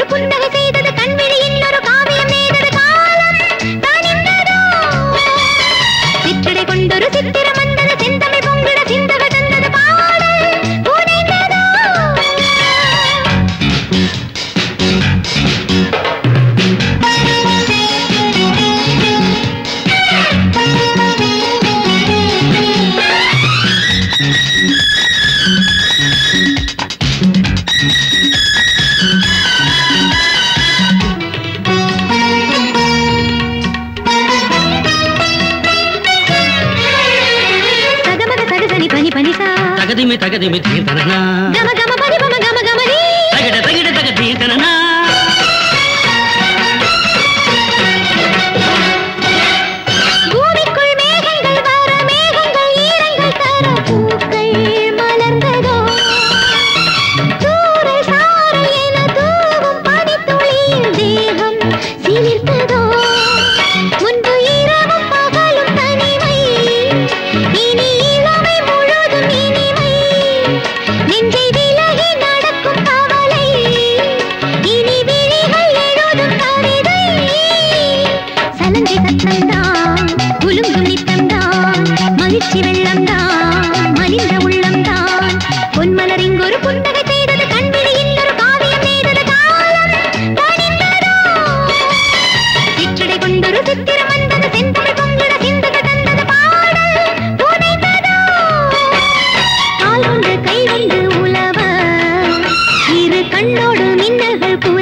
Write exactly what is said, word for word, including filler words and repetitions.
ஒரு புன்னகை செய்தது கண்விழியில் ஒரு காவியம் நெய்தது காலம் தானிந்ததோ சிற்றடை கொண்டொரு சித்திரம் வந்தது செந்தமிழ் பொங்கிட சிந்தக தந்தது பாடல் புனைந்ததோ தகதிமி தகதிமி தீர்த்தனா கம கம பதி பம கம கமரி தகட தகட தக தீர்த்தனா பூமிக்குள் மேகங்கள் வர மேகங்கள் ஈரங்கள் தர பூக்கள் மலர்ந்ததோ தூரல் சாரல் என தூவும் பனித்துளியில் தேகம் சிலிர்த்ததோ முன்பு இரவும் பகலும் தனிமை இனி இளமை முழுதும் இனிமை நெஞ்சை விலகி நடக்கும் கவலை இனி விழிகள் எழுதும் கவிதை சலங்கை சத்தம்தான் குலுங்கும் நித்தம்தான் மகிழ்ச்சி வெள்ளம்தான் மலிந்த உள்ளம்தான் பொன்மலர் இங்கொரு புன்னகை செய்தது கண்விழியில் ஒரு காவியம் நெய்தது காலம் தானிந்ததோ சிற்றடை கொண்டொரு சித்திரம் வந்தது செந்தமிழ் பொங்கிட சிந்தக தந்தது பாடல் புனைந்ததோ கால் கொண்டு கை கொண்டு உலவ இரு கண்ணோடு மின்னல்கள்